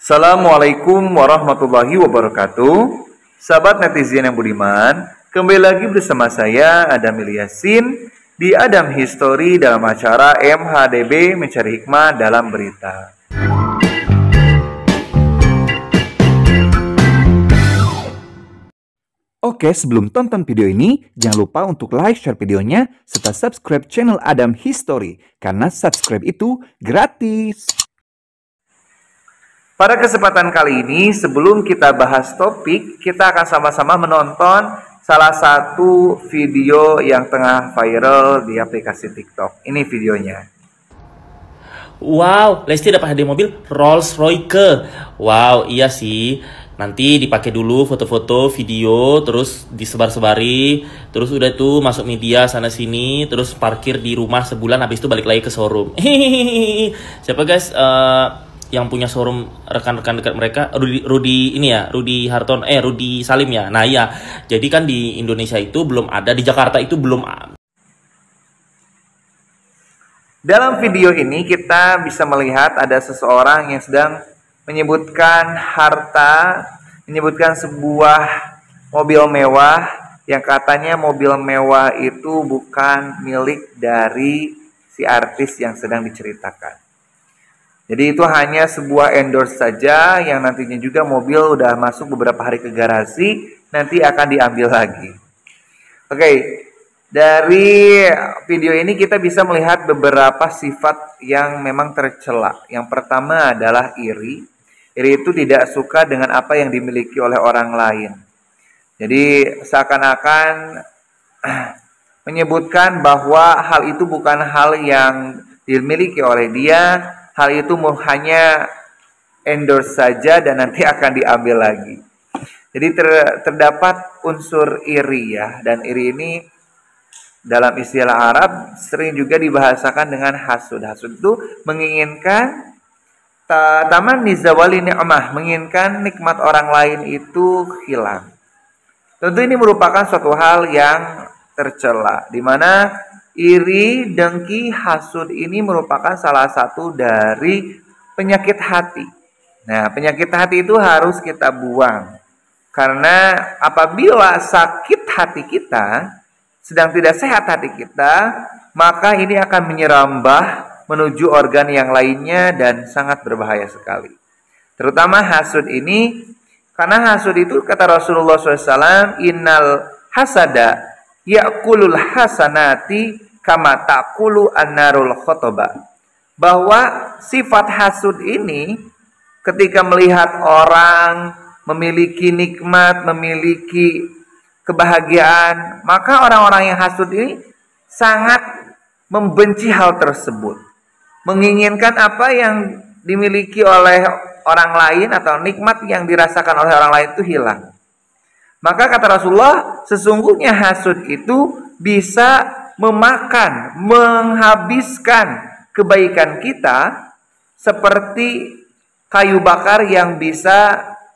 Assalamualaikum warahmatullahi wabarakatuh. Sahabat netizen yang budiman, kembali lagi bersama saya Adam Ilyasin di Adam History dalam acara MHDB Mencari Hikmah dalam Berita. Oke, sebelum tonton video ini, jangan lupa untuk like, share videonya, serta subscribe channel Adam History, karena subscribe itu gratis. Pada kesempatan kali ini, sebelum kita bahas topik, kita akan sama-sama menonton salah satu video yang tengah viral di aplikasi TikTok. Ini videonya. Wow, Lesti dapat hadiah mobil Rolls Royce. Wow, iya sih. Nanti dipakai dulu foto-foto, video, terus disebar-sebari, terus udah tuh masuk media sana sini, terus parkir di rumah sebulan, habis itu balik lagi ke showroom. Siapa guys? Yang punya showroom rekan-rekan dekat mereka, Rudi ini ya, Rudi Salim ya. Nah ya, jadi kan di Indonesia itu belum ada, di Jakarta itu belum. Dalam video ini kita bisa melihat ada seseorang yang sedang menyebutkan harta, menyebutkan sebuah mobil mewah yang katanya mobil mewah itu bukan milik dari si artis yang sedang diceritakan. Jadi itu hanya sebuah endorse saja yang nantinya juga mobil udah masuk beberapa hari ke garasi, nanti akan diambil lagi. Oke, dari video ini kita bisa melihat beberapa sifat yang memang tercela. Yang pertama adalah iri. Iri itu tidak suka dengan apa yang dimiliki oleh orang lain. Jadi seakan-akan menyebutkan bahwa hal itu bukan hal yang dimiliki oleh dia. Hal itu hanya endorse saja dan nanti akan diambil lagi. Jadi terdapat unsur iri ya. Dan iri ini dalam istilah Arab sering juga dibahasakan dengan hasud. Hasud itu menginginkan taman nizawali ni'mah, menginginkan nikmat orang lain itu hilang. Tentu ini merupakan suatu hal yang tercela, di mana iri, dengki, hasud ini merupakan salah satu dari penyakit hati. Nah, penyakit hati itu harus kita buang. Karena apabila sakit hati kita, sedang tidak sehat hati kita, maka ini akan menyerambah menuju organ yang lainnya dan sangat berbahaya sekali. Terutama hasud ini, karena hasud itu kata Rasulullah SAW, innal hasada ya'kulul hasanati kama ta'kulu an-narul khotoba. Bahwa sifat hasud ini ketika melihat orang memiliki nikmat, memiliki kebahagiaan, maka orang-orang yang hasud ini sangat membenci hal tersebut. Menginginkan apa yang dimiliki oleh orang lain atau nikmat yang dirasakan oleh orang lain itu hilang. Maka kata Rasulullah, sesungguhnya hasud itu bisa memakan, menghabiskan kebaikan kita seperti kayu bakar yang bisa,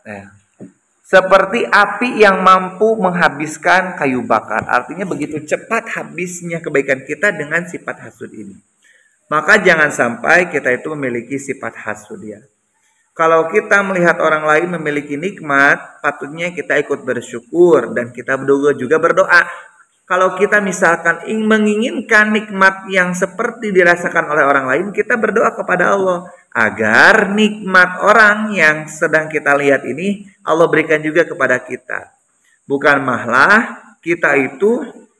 seperti api yang mampu menghabiskan kayu bakar. Artinya begitu cepat habisnya kebaikan kita dengan sifat hasud ini. Maka jangan sampai kita itu memiliki sifat hasud ya. Kalau kita melihat orang lain memiliki nikmat, patutnya kita ikut bersyukur dan kita juga berdoa. Kalau kita misalkan menginginkan nikmat yang seperti dirasakan oleh orang lain, kita berdoa kepada Allah agar nikmat orang yang sedang kita lihat ini Allah berikan juga kepada kita. Bukan malah kita itu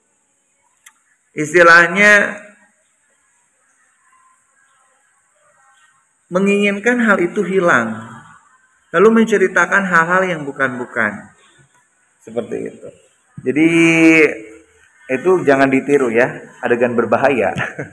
istilahnya menginginkan hal itu hilang, lalu menceritakan hal-hal yang bukan-bukan. Seperti itu. Jadi itu jangan ditiru ya, adegan berbahaya.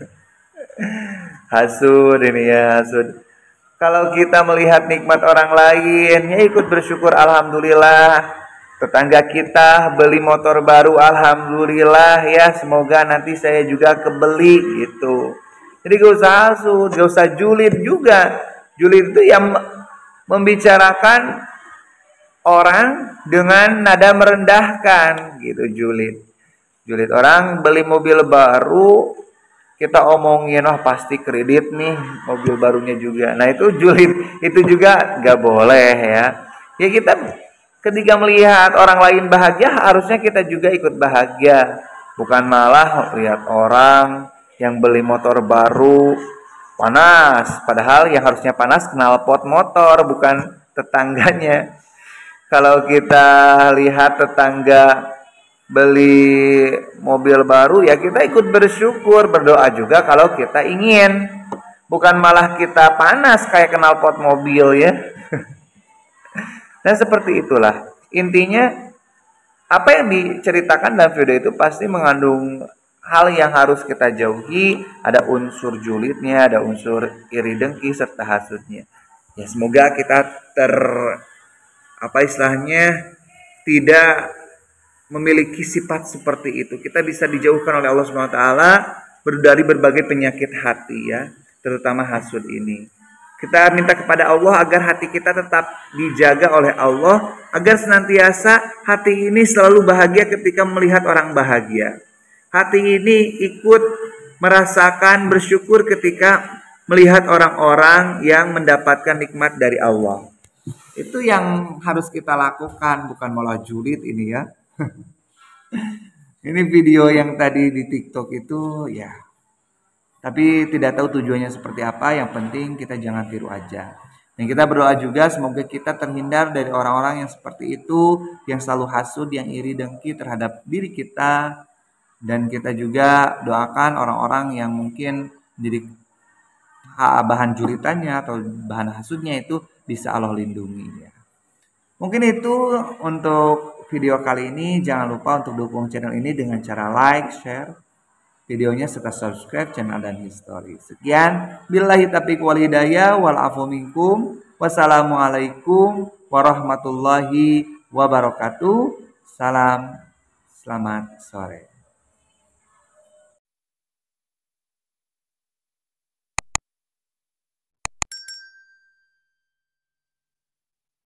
Hasud ini ya, hasud. Kalau kita melihat nikmat orang lain, ya ikut bersyukur, alhamdulillah. Tetangga kita beli motor baru, alhamdulillah ya, semoga nanti saya juga kebeli gitu. Jadi gak usah hasud, gak usah julid juga. Julid itu yang membicarakan orang dengan nada merendahkan gitu, julid. Julid orang beli mobil baru, kita omongin, oh pasti kredit nih mobil barunya juga. Nah itu julid, itu juga nggak boleh ya. Ya kita ketika melihat orang lain bahagia, harusnya kita juga ikut bahagia. Bukan malah lihat orang yang beli motor baru panas, padahal yang harusnya panas knalpot motor, bukan tetangganya. Kalau kita lihat tetangga beli mobil baru, ya kita ikut bersyukur, berdoa juga kalau kita ingin, bukan malah kita panas kayak knalpot mobil ya. Dan seperti itulah intinya, apa yang diceritakan dalam video itu pasti mengandung hal yang harus kita jauhi. Ada unsur julidnya, ada unsur iri dengki serta hasudnya. Ya semoga kita tidak memiliki sifat seperti itu. Kita bisa dijauhkan oleh Allah Subhanahu wa taala dari berbagai penyakit hati ya, terutama hasud ini. Kita minta kepada Allah agar hati kita tetap dijaga oleh Allah, agar senantiasa hati ini selalu bahagia ketika melihat orang bahagia. Hati ini ikut merasakan bersyukur ketika melihat orang-orang yang mendapatkan nikmat dari Allah. Itu yang harus kita lakukan, bukan malah julid ini ya. Ini video yang tadi di TikTok itu ya, tapi tidak tahu tujuannya seperti apa. Yang penting kita jangan tiru aja. Dan kita berdoa juga semoga kita terhindar dari orang-orang yang seperti itu, yang selalu hasud, yang iri dengki terhadap diri kita. Dan kita juga doakan orang-orang yang mungkin menjadi bahan julitannya atau bahan hasudnya itu bisa Allah lindungi ya. Mungkin itu untuk video kali ini. Jangan lupa untuk dukung channel ini dengan cara like, share videonya serta subscribe channel dan history. Sekian, billahi taufiq wal hidayah wal afu minkum. Wassalamualaikum warahmatullahi wabarakatuh. Salam, selamat sore.